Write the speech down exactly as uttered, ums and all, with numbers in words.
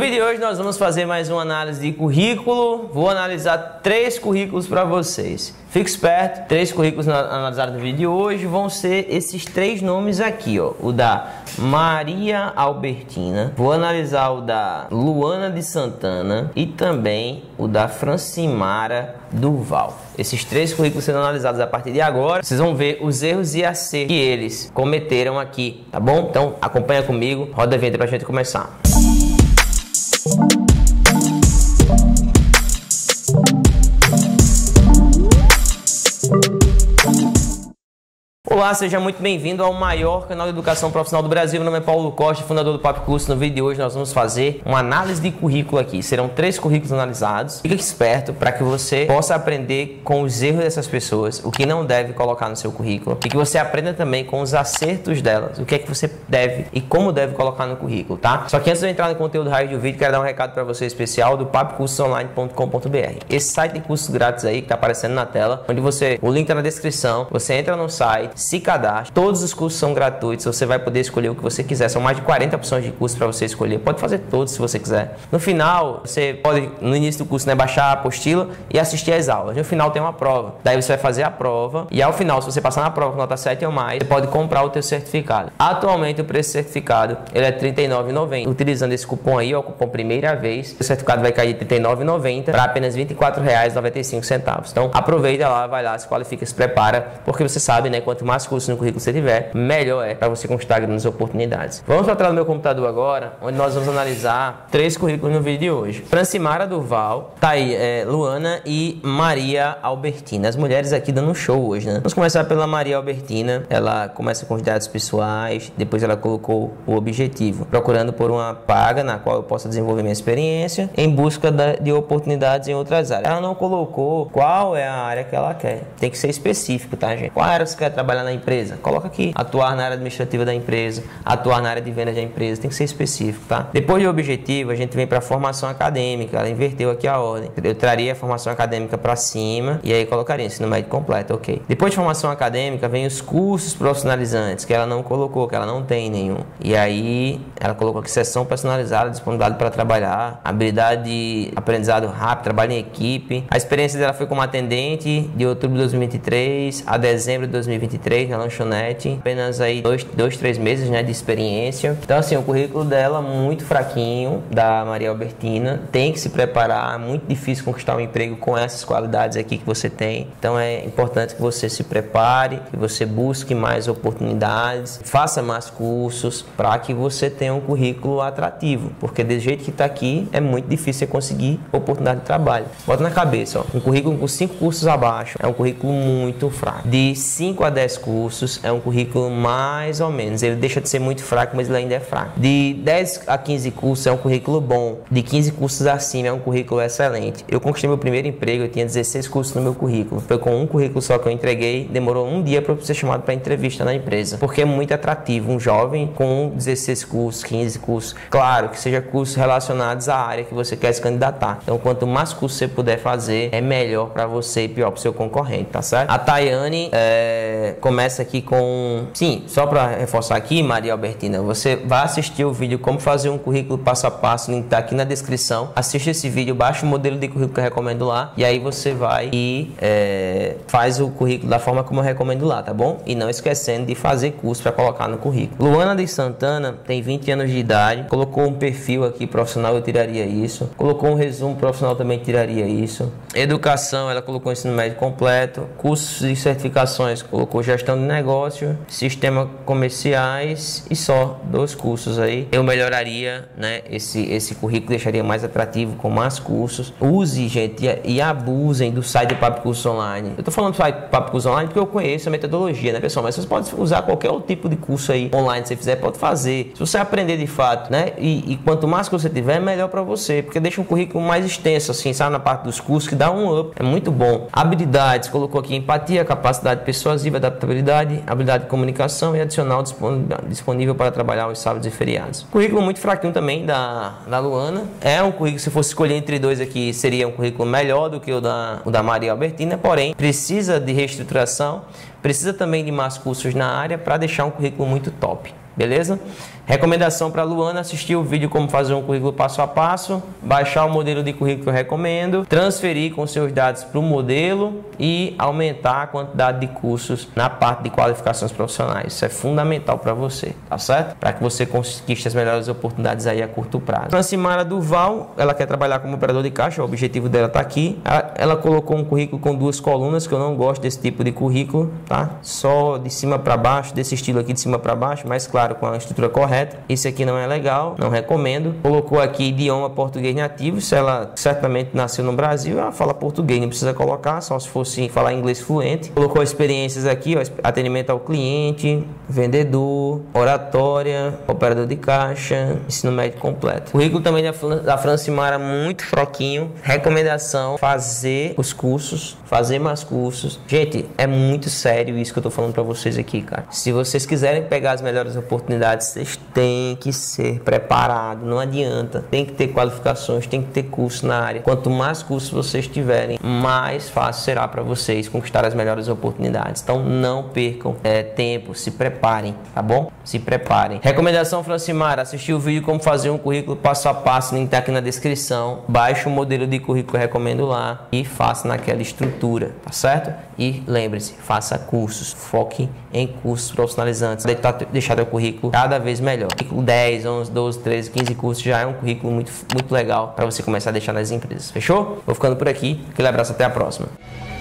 vídeo de hoje nós vamos fazer mais uma análise de currículo. Vou analisar três currículos para vocês. Fique esperto, três currículos analisados no vídeo de hoje vão ser esses três nomes aqui, ó. O da Maria Albertina, vou analisar o da Luana de Santana e também o da Francimara Durval. Esses três currículos sendo analisados a partir de agora. Vocês vão ver os erros e acertos que eles cometeram aqui, tá bom? Então acompanha comigo, roda a vinheta pra gente começar. Olá, seja muito bem-vindo ao maior canal de educação profissional do Brasil. Meu nome é Paulo Costa, fundador do Papo Curso. No vídeo de hoje nós vamos fazer uma análise de currículo aqui. Serão três currículos analisados. Fique esperto para que você possa aprender com os erros dessas pessoas, o que não deve colocar no seu currículo, e que você aprenda também com os acertos delas, o que é que você deve e como deve colocar no currículo, tá? Só que antes de eu entrar no conteúdo raiz do vídeo, quero dar um recado para você especial do papo cursos online ponto com ponto br. Esse site de cursos grátis aí que está aparecendo na tela, onde você, o link está na descrição, você entra no site, se cadastre, todos os cursos são gratuitos, você vai poder escolher o que você quiser, são mais de quarenta opções de curso para você escolher, pode fazer todos se você quiser. No final, você pode, no início do curso, né, baixar a apostila e assistir às aulas. No final tem uma prova, daí você vai fazer a prova e ao final, se você passar na prova com nota sete ou mais, você pode comprar o teu certificado. Atualmente o preço do certificado ele é trinta e nove reais e noventa centavos. Utilizando esse cupom aí, ó, o cupom primeira vez, o certificado vai cair de trinta e nove reais e noventa centavos para apenas vinte e quatro reais e noventa e cinco centavos. Então aproveita lá, vai lá, se qualifica, se prepara, porque você sabe, né, quanto mais cursos no currículo você tiver, melhor é para você conquistar grandes oportunidades. Vamos para trás do meu computador agora, onde nós vamos analisar três currículos no vídeo de hoje. Francimara Durval, tá aí, é, Luana e Maria Albertina. As mulheres aqui dando um show hoje, né? Vamos começar pela Maria Albertina. Ela começa com os dados pessoais, depois ela colocou o objetivo, procurando por uma paga na qual eu possa desenvolver minha experiência em busca de oportunidades em outras áreas. Ela não colocou qual é a área que ela quer. Tem que ser específico, tá, gente? Qual área você quer trabalhar na empresa? Coloca aqui, atuar na área administrativa da empresa, atuar na área de vendas da empresa, tem que ser específico, tá? Depois de objetivo, a gente vem para a formação acadêmica, ela inverteu aqui a ordem. Eu traria a formação acadêmica para cima e aí colocaria ensino médio completo, ok. Depois de formação acadêmica, vem os cursos profissionalizantes, que ela não colocou, que ela não tem nenhum. E aí, ela colocou aqui sessão personalizada, disponibilidade para trabalhar, habilidade de aprendizado rápido, trabalho em equipe. A experiência dela foi como atendente de outubro de dois mil e vinte e três a dezembro de dois mil e vinte e três, na lanchonete, apenas aí dois, dois, três meses, né, de experiência. Então assim, o currículo dela muito fraquinho, da Maria Albertina, tem que se preparar, muito difícil conquistar um emprego com essas qualidades aqui que você tem. Então é importante que você se prepare, que você busque mais oportunidades, faça mais cursos para que você tenha um currículo atrativo, porque do jeito que está aqui é muito difícil você conseguir oportunidade de trabalho. Bota na cabeça, ó, um currículo com cinco cursos abaixo é um currículo muito fraco. De cinco a dez cursos é um currículo mais ou menos, ele deixa de ser muito fraco, mas ele ainda é fraco. De dez a quinze cursos é um currículo bom, de quinze cursos acima é um currículo excelente. Eu conquistei meu primeiro emprego, eu tinha dezesseis cursos no meu currículo, foi com um currículo só que eu entreguei, demorou um dia para eu ser chamado para entrevista na empresa, porque é muito atrativo um jovem com dezesseis cursos, quinze cursos, claro que seja cursos relacionados à área que você quer se candidatar. Então quanto mais cursos você puder fazer, é melhor para você e pior para o seu concorrente, tá certo? A Tayane é, começa aqui com... Sim, só para reforçar aqui, Maria Albertina, você vai assistir o vídeo como fazer um currículo passo a passo, o link tá aqui na descrição. Assiste esse vídeo, baixa o modelo de currículo que eu recomendo lá e aí você vai e é, faz o currículo da forma como eu recomendo lá, tá bom? E não esquecendo de fazer curso para colocar no currículo. Luana de Santana tem vinte anos de idade, colocou um perfil aqui profissional, eu tiraria isso. Colocou um resumo profissional, também tiraria isso. Educação, ela colocou ensino médio completo. Cursos e certificações, colocou gestão de negócio, sistema comerciais e só dois cursos aí. Eu melhoraria, né, esse, esse currículo, deixaria mais atrativo com mais cursos. Use, gente, e, e abusem do site do Papo Curso Online. Eu tô falando do site do Papo Curso Online porque eu conheço a metodologia, né, pessoal? Mas você pode usar qualquer outro tipo de curso aí online que você fizer, pode fazer. Se você aprender de fato, né, e, e quanto mais que você tiver, melhor para você, porque deixa um currículo mais extenso, assim, sabe, na parte dos cursos, que dá um up. É muito bom. Habilidades, colocou aqui empatia, capacidade persuasiva, adaptabilidade, habilidade de comunicação e adicional disponível para trabalhar aos sábados e feriados. Currículo muito fraquinho também da, da Luana. É um currículo, se fosse escolher entre dois aqui, seria um currículo melhor do que o da, o da Maria Albertina, porém, precisa de reestruturação, precisa também de mais cursos na área para deixar um currículo muito top. Beleza? Recomendação para Luana: assistir o vídeo como fazer um currículo passo a passo, baixar o modelo de currículo que eu recomendo, transferir com seus dados para o modelo e aumentar a quantidade de cursos na parte de qualificações profissionais. Isso é fundamental para você, tá certo? Para que você conquiste as melhores oportunidades aí a curto prazo. Francimara Duval, ela quer trabalhar como operador de caixa, o objetivo dela tá aqui. Ela, ela colocou um currículo com duas colunas, que eu não gosto desse tipo de currículo, tá? Só de cima para baixo, desse estilo aqui de cima para baixo, mas claro, com a estrutura correta. Esse aqui não é legal, não recomendo. Colocou aqui idioma português nativo. Se ela certamente nasceu no Brasil, ela fala português, não precisa colocar, só se fosse falar inglês fluente. Colocou experiências aqui, ó, atendimento ao cliente, vendedor, oratória, operador de caixa, ensino médio completo. O currículo também da, da Francimara, muito fraquinho. Recomendação: fazer os cursos, fazer mais cursos. Gente, é muito sério isso que eu tô falando pra vocês aqui, cara. Se vocês quiserem pegar as melhores oportunidades, vocês têm que ser preparados, não adianta. Tem que ter qualificações, tem que ter curso na área. Quanto mais cursos vocês tiverem, mais fácil será para vocês conquistar as melhores oportunidades. Então não percam é, tempo, se preparem, tá bom? Se preparem. Recomendação, Francimara: assistir o vídeo como fazer um currículo passo a passo, link tá aqui na descrição. Baixe o modelo de currículo que eu recomendo lá e faça naquela estrutura, tá certo? E lembre-se, faça cursos, foque em cursos profissionalizantes, deixar o currículo cada vez melhor. Currículo dez, onze, doze, treze, quinze cursos já é um currículo muito, muito legal para você começar a deixar nas empresas. Fechou? Vou ficando por aqui. Aquele abraço, até a próxima.